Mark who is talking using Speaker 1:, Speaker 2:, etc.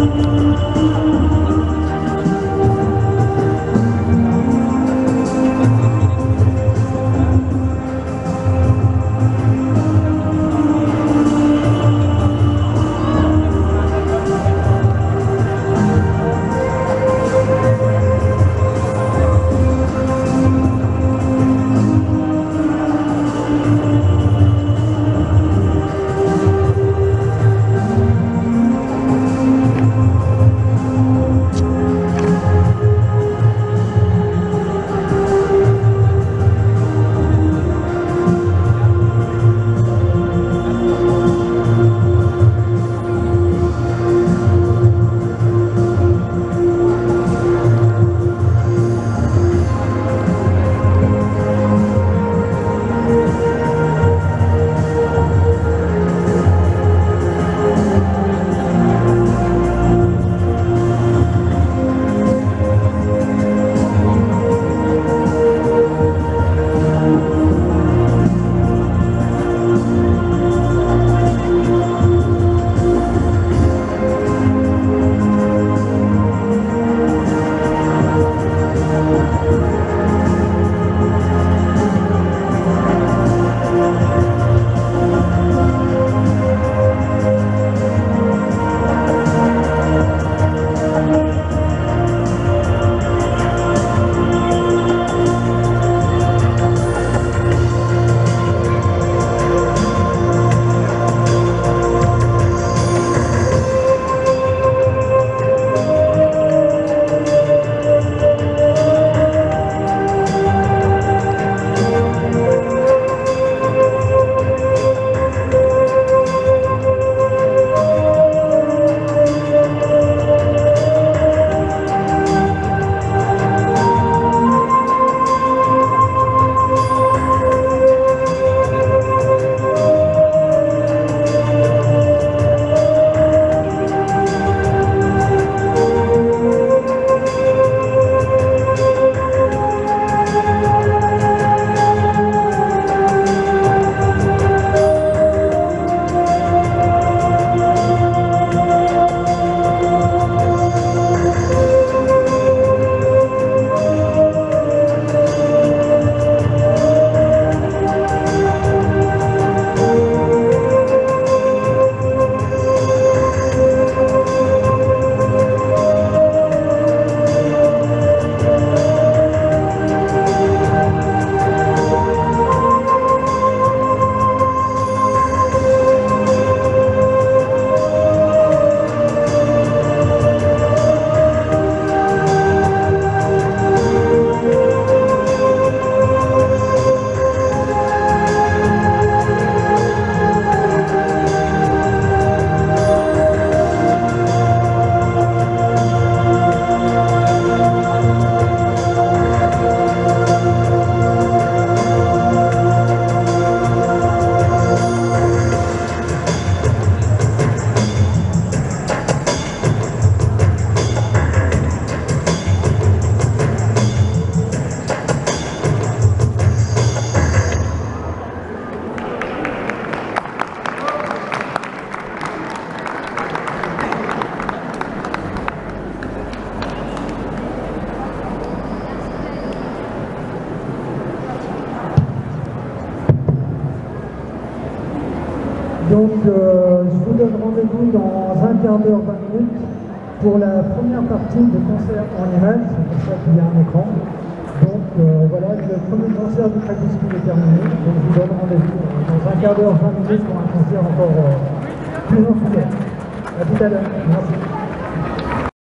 Speaker 1: Donc je vous donne rendez-vous dans un quart d'heure, 20 minutes pour la première partie de concert en image, c'est pour ça qu'il y a un écran. Donc voilà, le premier concert du Crépuscule est terminé, donc je vous donne rendez-vous dans un quart d'heure, 20 minutes pour un concert encore plus enthousiaste. À tout à l'heure, merci.